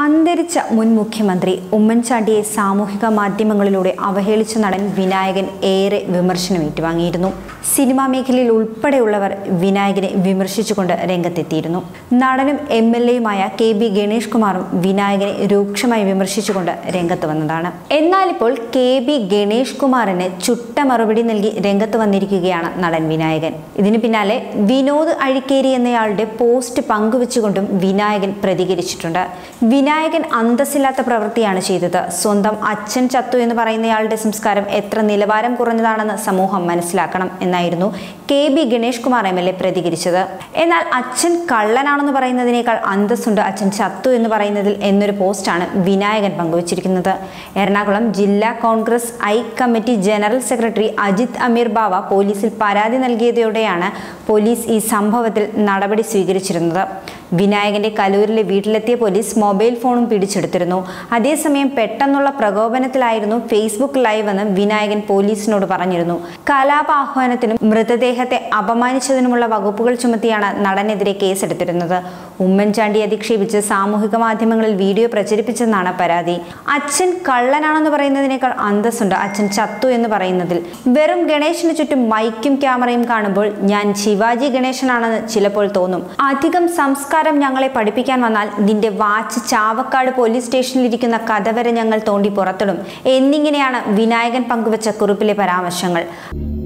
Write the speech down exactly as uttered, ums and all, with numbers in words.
അന്തരിച്ച മുൻ മുഖ്യമന്ത്രി ഉമ്മൻചാണ്ടിയെ സാമൂഹിക മാധ്യമങ്ങളിലൂടെ അവഹേളിച്ച നടൻ വിനായകൻ ഏറെ വിമർശനം ഏറ്റുവാങ്ങിയിരുന്നു. സിനിമാ മേഖലയിൽ ഉൾപ്പെടെയുള്ളവർ വിനായകനെ വിമർശിച്ചുകൊണ്ട് രംഗത്തെത്തിയിരുന്നു. നടനും എം എൽ എയുമായ കെ ബി ഗണേഷ് കുമാറും വിനായകനെ രൂക്ഷമായി വിമർശിച്ചുകൊണ്ട് രംഗത്ത് വന്നതാണ്. എന്നാൽ ഇപ്പോൾ കെ ബി ഗണേഷ് കുമാറിന് ചുട്ട മറുപടി നൽകി രംഗത്ത് വന്നിരിക്കുകയാണ് നടൻ വിനായകൻ. ഇതിനു പിന്നാലെ വിനോദ് അഴിക്കേരി എന്നയാളുടെ പോസ്റ്റ് പങ്കുവെച്ചുകൊണ്ടും വിനായകൻ പ്രതികരിച്ചിട്ടുണ്ട്. വിനായകൻ അന്തസ്സില്ലാത്ത പ്രവൃത്തിയാണ് ചെയ്തത്. സ്വന്തം അച്ഛൻ ചത്തു എന്ന് പറയുന്നയാളുടെ സംസ്കാരം എത്ര നിലവാരം കുറഞ്ഞതാണെന്ന് സമൂഹം മനസ്സിലാക്കണം എന്നായിരുന്നു K B Ganesh Kumar M L A പ്രതികരിച്ചത്. എന്നാൽ അച്ഛൻ കള്ളനാണെന്ന് പറയുന്നതിനേക്കാൾ അന്തസ്സുണ്ട് അച്ഛൻ ചത്തു എന്ന് പറയുന്നതിൽ എന്നൊരു പോസ്റ്റാണ് വിനായകൻ പങ്കുവച്ചിരിക്കുന്നത്. എറണാകുളം ജില്ലാ Congress I committee general secretary Ajith Ameer Bava പോലീസിൽ പരാതി നൽകിയതോടെയാണ് പോലീസ് ഈ സംഭവത്തിൽ നടപടി സ്വീകരിച്ചിരുന്നത്. വിനായകന്റെ കലൂരിലെ വീട്ടിലെത്തിയ പോലീസ് മൊബൈൽ ഫോണും പിടിച്ചെടുത്തിരുന്നു. അതേസമയം പെട്ടെന്നുള്ള പ്രകോപനത്തിലായിരുന്നു ഫേസ്ബുക്ക് ലൈവ് എന്ന് വിനായകൻ പോലീസിനോട് പറഞ്ഞിരുന്നു. കലാപാഹ്വാനത്തിനും മൃതദേഹത്തെ അപമാനിച്ചതിനുമുള്ള വകുപ്പുകൾ ചുമത്തിയാണ് നടനെതിരെ കേസെടുത്തിരുന്നത്. ഉമ്മൻചാണ്ടിയെ അധിക്ഷേപിച്ച് സാമൂഹിക മാധ്യമങ്ങളിൽ വീഡിയോ പ്രചരിപ്പിച്ചെന്നാണ് പരാതി. അച്ഛൻ കള്ളനാണെന്ന് പറയുന്നതിനേക്കാൾ അന്തസ്സുണ്ട് അച്ഛൻ ചത്തു എന്ന് പറയുന്നതിൽ. വെറും ഗണേശന് ചുറ്റും മൈക്കും ക്യാമറയും കാണുമ്പോൾ ഞാൻ ശിവാജി ഗണേശനാണെന്ന് ചിലപ്പോൾ തോന്നും. അധികം സംസ്കാരം ഞങ്ങളെ പഠിപ്പിക്കാൻ വന്നാൽ നിന്റെ വാച്ച് ചാവക്കാട് പോലീസ് സ്റ്റേഷനിലിരിക്കുന്ന കഥ വരെ ഞങ്ങൾ തോണ്ടി പുറത്തിടും എന്നിങ്ങനെയാണ് വിനായകൻ പങ്കുവച്ച കുറിപ്പിലെ പരാമർശങ്ങൾ.